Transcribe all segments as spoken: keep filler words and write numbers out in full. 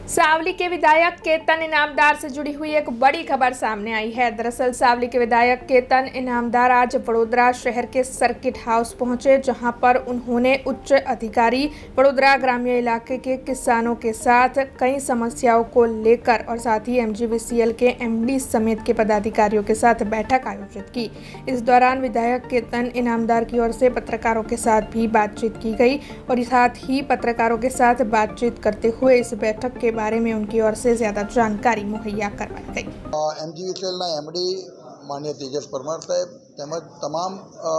सावली के विधायक केतन इनामदार से जुड़ी हुई एक बड़ी खबर सामने आई है। दरअसल सावली के विधायक केतन इनामदार आज वडोदरा शहर के सर्किट हाउस पहुंचे, जहां पर उन्होंने उच्च अधिकारी वडोदरा ग्रामीण इलाके के किसानों के साथ कई समस्याओं को लेकर और साथ ही एमजीवीसीएल के एमडी समेत के पदाधिकारियों के साथ बैठक आयोजित की। इस दौरान विधायक केतन इनामदार की ओर से पत्रकारों के साथ भी बातचीत की गई और साथ ही पत्रकारों के साथ बातचीत करते हुए इस बैठक के बारे में उनकी ओर से ज्यादा जानकारी मुहैया करवाई गई। एमजीवीसीएल एमडी माननीय तेजस परमार साहेब તેમજ તમામ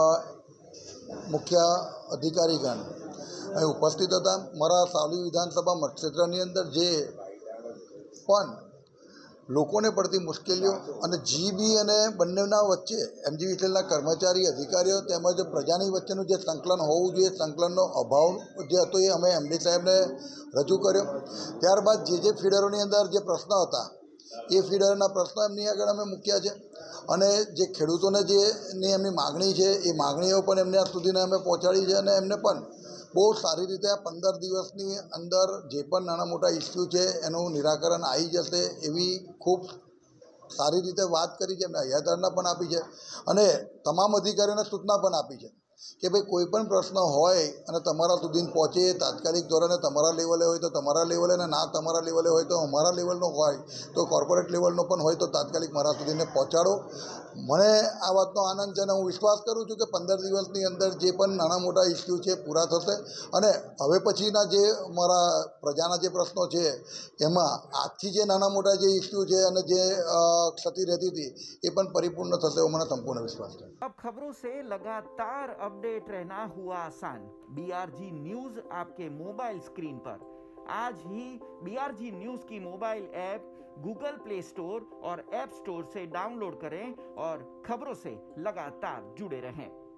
મુખ્ય અધિકારીગણ અહીં ઉપસ્થિત હતા। મારા સાવલી વિધાનસભા મતક્ષેત્રની અંદર જે પણ લોકોને પડતી મુશ્કેલીઓ અને જીબી અને બંનેના વચ્ચે એમજીવીસીએલના કર્મચારી અધિકારીઓ તેમજ પ્રજાની વચ્ચેનું જે સંકલન હોવું જોઈએ, સંકલનનો અભાવ જે હતો એ અમે એમડી સાહેબને રજૂ કર્યો। ત્યારબાદ જે જે ફીડરોની અંદર જે પ્રશ્ન હતા એ ફીડરના પ્રશ્નો એમની આગળ અમે મૂક્યા છે અને જે ખેડૂતોને જે એમની માગણી છે એ માગણીઓ પણ એમને સુધીને અમે પહોંચાડી છે અને એમને પણ બહુ સારી રીતે આ પંદર દિવસની અંદર જે પણ નાના મોટા ઇસ્યુ છે એનું નિરાકરણ આવી જશે એવી ખૂબ સારી રીતે વાત કરી છે। એમને હૈયાધારણા પણ આપી છે અને તમામ અધિકારીઓને સૂચના પણ આપી છે કે ભાઈ કોઈ પણ પ્રશ્ન હોય અને તમારા સુધી પહોંચે તાત્કાલિક ધોરણે તમારા લેવલે હોય તો તમારા લેવલે અને ના તમારા લેવલે હોય તો અમારા લેવલનો હોય તો કોર્પોરેટ લેવલનો પણ હોય તો તાત્કાલિક મારા સુધીને પહોંચાડો। મને આ વાતનો આનંદ છે અને હું વિશ્વાસ કરું છું કે પંદર દિવસની અંદર જે પણ નાના મોટા ઇસ્યુ છે પૂરા થશે અને હવે પછીના જે મારા પ્રજાના જે પ્રશ્નો છે એમાં આજથી જે નાના મોટા જે ઇસ્યુ છે અને જે ક્ષતિ રહેતી હતી એ પણ પરિપૂર્ણ થશે એવો મને સંપૂर्ण વિશ્વાસ છે। अब खबरों से लगातार अपडेट रहना हुआ आसान। बीआरजी न्यूज आपके मोबाइल स्क्रीन पर। आज ही बीआरजी न्यूज की mobile app Google play store और ऐप स्टोर से डाउनलोड करें और खबरों से लगातार जुड़े रहें।